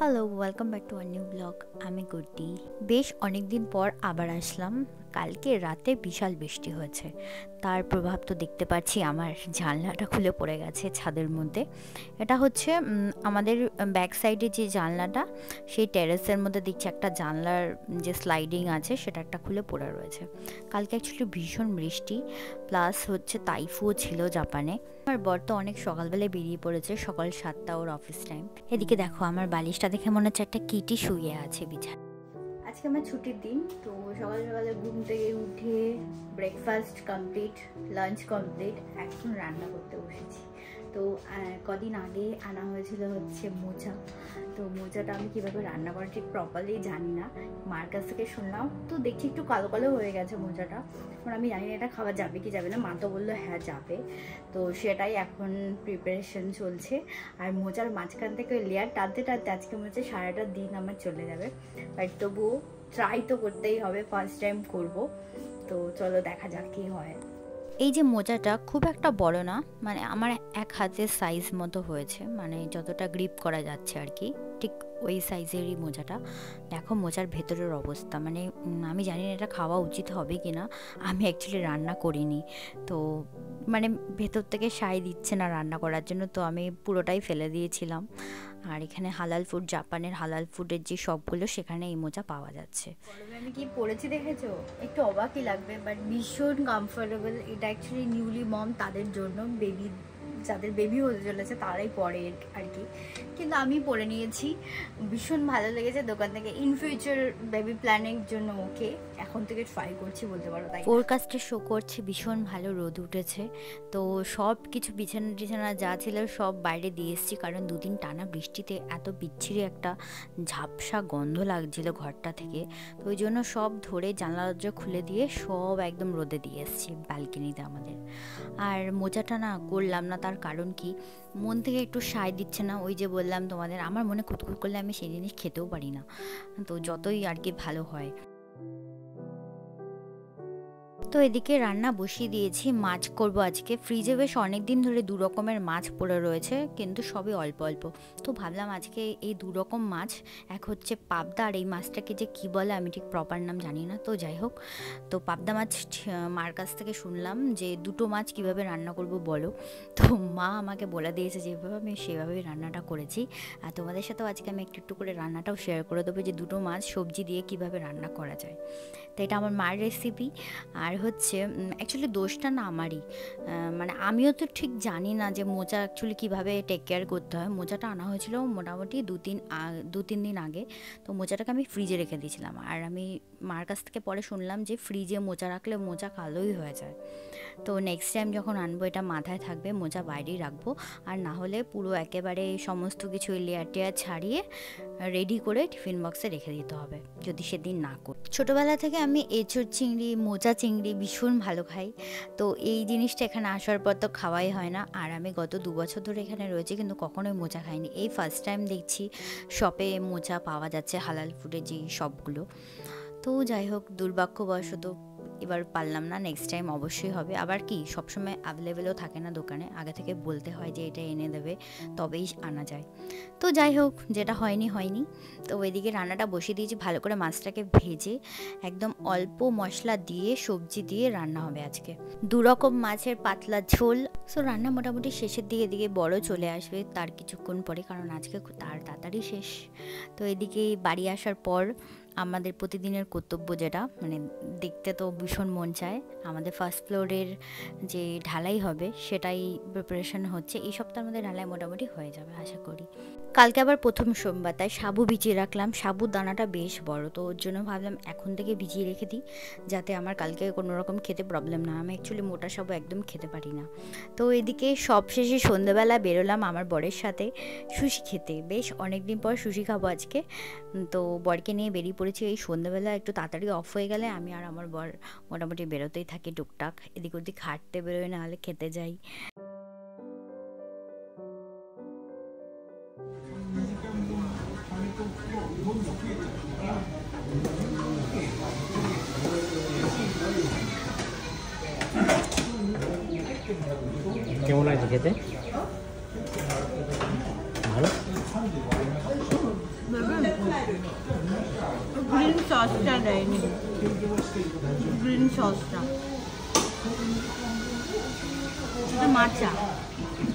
Hello, welcome back to our new blog. আমি গুড্ডি। বেশ অনেক দিন পর আবার আসলাম। কালকে রাতে বিশাল বৃষ্টি হয়েছে, তার প্রভাব তো দেখতে পাচ্ছি। আমার জানলাটা খুলে পড়ে গেছে ছাদের মধ্যে। এটা হচ্ছে আমাদের ব্যাক সাইডে যে জানলাটা, সেই টেরেসের মধ্যে দেখছি একটা জানলার যে স্লাইডিং আছে সেটা একটা খুলে পড়ে রয়েছে। কালকে অ্যাকচুয়ালি ভীষণ বৃষ্টি, প্লাস হচ্ছে তাইফুও ছিল জাপানে। আমার বর তো অনেক সকালবেলায় বেরিয়ে পড়েছে, সকাল 7টা ওর অফিস টাইম। এদিকে দেখো, আমার বালিশটা দেখে মনে হচ্ছে একটা কিটি শুয়ে আছে বিছানায়। আজকে আমার ছুটির দিন, তো সকাল সকালে ঘুম থেকে উঠে ব্রেকফাস্ট কমপ্লিট, লাঞ্চ কমপ্লিট, এখন রান্না করতে বসেছি। তো কদিন আগে আনা হয়েছিল হচ্ছে মোচা। তো মোচাটা আমি কীভাবে রান্না করা ঠিক প্রপারলি জানি না, মার কাছ থেকে শুনলাম। তো দেখছি একটু কালো কালো হয়ে গেছে মোচাটা। এখন আমি জানি না এটা খাওয়া যাবে কি যাবে না। মা তো বললো হ্যাঁ যাবে, তো সেটাই এখন প্রিপারেশন চলছে। আর মোচার মাঝখান থেকে ওই লেয়ার টানতে টানতে আজকে মনে হচ্ছে সারাটা দিন আমার চলে যাবে। বাট তবুও ট্রাই তো করতেই হবে, ফার্স্ট টাইম করব। তো চলো দেখা যাক কী হয়। এই যে মোজাটা খুব একটা বড় না, মানে আমার এক হাতের সাইজ মতো হয়েছে, মানে যতটা গ্রিপ করা যাচ্ছে আর কি, ঠিক ওই সাইজেরই মোজাটা। দেখো মোজার ভেতরের অবস্থা, মানে আমি জানি না এটা খাওয়া উচিত হবে কি না। আমি অ্যাকচুয়ালি রান্না করিনি, তো মানে ভেতর থেকে সায় দিচ্ছে না রান্না করার জন্য, তো আমি পুরোটাই ফেলে দিয়েছিলাম। আর এখানে হালাল ফুড, জাপানের হালাল ফুডের যে শপগুলো, সেখানে এই মোজা পাওয়া যাচ্ছে। আমি কি পরেছি দেখেছো, একটু অবাকই লাগবে, বাট ভীষণ কমফোর্টেবল। এটা অ্যাকচুয়ালি নিউলি মম তাদের জন্য, বেবি যাদের বেবি হতে চলেছে তারাই পরে আর কি, কিন্তু আমি পরে নিয়েছি, ভীষণ ভালো লেগেছে দোকান থেকে। ইন ফিউচার বেবি প্ল্যানিং জন্য ওকে এখন থেকে ট্রাই করছি বলতে পারো। তাই ফোরকাস্টে শো করছে ভীষণ ভালো রোদ উঠেছে, তো সব কিছু বিছানা টিছানা যা ছিল সব বাইরে দিয়ে এসেছি, কারণ দুদিন টানা বৃষ্টিতে এত বিচ্ছিরি একটা ঝাপসা গন্ধ লাগছিল ঘরটা থেকে। তো ওই জন্য সব ধরে জানলা দরজা খুলে দিয়ে সব একদম রোদে দিয়ে এসেছি ব্যালকনিতে আমাদের। আর মোজাটা না করলাম না, তার কারণ কি, মন থেকে একটু সায় দিচ্ছে না। ওই যে বললাম তোমাদের, আমার মনে খুঁতখুত করলে আমি সেই জিনিস খেতেও পারি না, তো যতই আর কি ভালো হয়। তো এদিকে রান্না বসিয়ে দিয়েছি, মাছ করব আজকে। ফ্রিজে বেশ অনেক দিন ধরে দু রকমের মাছ পড়ে রয়েছে, কিন্তু সবই অল্প অল্প। তো ভাবলাম আজকে এই দু রকম মাছ, এক হচ্ছে পাবদা, আর এই মাছটাকে যে কী বলে আমি ঠিক প্রপার নাম জানি না। তো যাই হোক, তো পাবদা মাছ মার কাছ থেকে শুনলাম যে দুটো মাছ কিভাবে রান্না করব বলো। তো মা আমাকে বলে দিয়েছে যেভাবে, আমি সেভাবেই রান্নাটা করেছি। আর তোমাদের সাথেও আজকে আমি একটু একটু করে রান্নাটাও শেয়ার করে দেবো, যে দুটো মাছ সবজি দিয়ে কিভাবে রান্না করা যায়। তো এটা আমার মার রেসিপি। আর হচ্ছে অ্যাকচুয়ালি দোষটা না আমারই, মানে আমিও তো ঠিক জানি না যে মোজা অ্যাকচুয়ালি কীভাবে টেক কেয়ার করতে হয়। মোজাটা আনা হয়েছিল মোটামুটি দু তিন দিন আগে, তো মোজাটাকে আমি ফ্রিজে রেখে দিয়েছিলাম। আর আমি মার কাছ থেকে পরে শুনলাম যে ফ্রিজে মোজা রাখলে মোজা কালোই হয়ে যায়। তো নেক্সট টাইম যখন আনবো এটা মাথায় থাকবে, মোজা বাইরেই রাখবো। আর না হলে পুরো একেবারে সমস্ত কিছু লেয়ার টেয়ার ছাড়িয়ে রেডি করে টিফিন বক্সে রেখে দিতে হবে, যদি সেদিন না করি। ছোটোবেলা থেকে আমি এঁচোড় চিংড়ি, মোচা চিংড়ি ভীষণ ভালো খাই, তো এই জিনিসটা এখানে আসার পর তো খাওয়াই হয় না। আর আমি গত 2 বছর ধরে এখানে রয়েছি, কিন্তু কখনোই মোচা খাইনি। এই ফার্স্ট টাইম দেখছি শপে মোচা পাওয়া যাচ্ছে, হালাল ফুডের যেই শপগুলো। তো যাই হোক, দুর্ভাগ্যবশত এবার পারলাম না, নেক্সট টাইম অবশ্যই হবে। আবার কি সবসময় অ্যাভেলেবেলও থাকে না দোকানে, আগে থেকে বলতে হয় যে এটা এনে দেবে, তবেই আনা যায়। তো যাই হোক, যেটা হয়নি হয়নি। তো ওইদিকে রান্নাটা বসিয়ে দিয়েছি, ভালো করে মাছটাকে ভেজে একদম অল্প মশলা দিয়ে সবজি দিয়ে রান্না হবে আজকে। 2 রকম মাছের পাতলা ঝোল। সো রান্না মোটামুটি শেষের দিকে বড় চলে আসবে তার কিছুক্ষণ পরে, কারণ আজকে তাড়াতাড়ি শেষ। তো এদিকে বাড়ি আসার পর আমাদের প্রতিদিনের কর্তব্য, যেটা মানে দেখতে তো ভীষণ মন চায়, আমাদের ফার্স্ট ফ্লোরের যে ঢালাই হবে সেটাই প্রিপারেশন হচ্ছে। এই সপ্তাহের মধ্যে ঢালাই মোটামুটি হয়ে যাবে আশা করি। কালকে আবার প্রথম সোমবার, তাই সাবু ভিজিয়ে রাখলাম। সাবুর দানাটা বেশ বড়, তো ওর জন্য ভাবলাম এখন থেকে ভিজিয়ে রেখে দিই, যাতে আমার কালকে কোনো রকম খেতে প্রবলেম না। আমি অ্যাকচুয়ালি মোটা সাবু একদম খেতে পারি না। তো এদিকে সব শেষে সন্ধ্যাবেলা বেরোলাম আমার বরের সাথে সুশি খেতে। বেশ অনেক দিন পর সুশি খাবো আজকে, তো বরকে নিয়ে বেরিয়ে পড়েছি। এই সন্ধ্যাবেলা একটু তাড়াতাড়ি অফ হয়ে গেলে আমি আর আমার বর মোটামুটি বেরোতেই থাকি টুকটাক, এদিক ওদিক হাঁটতে বেরোয়, না হলে খেতে যাই। কেমন লাগছে খেতে? ভালো। গ্রিন সসটা দেয়নি, গ্রিন সসটা, এটা মাচা।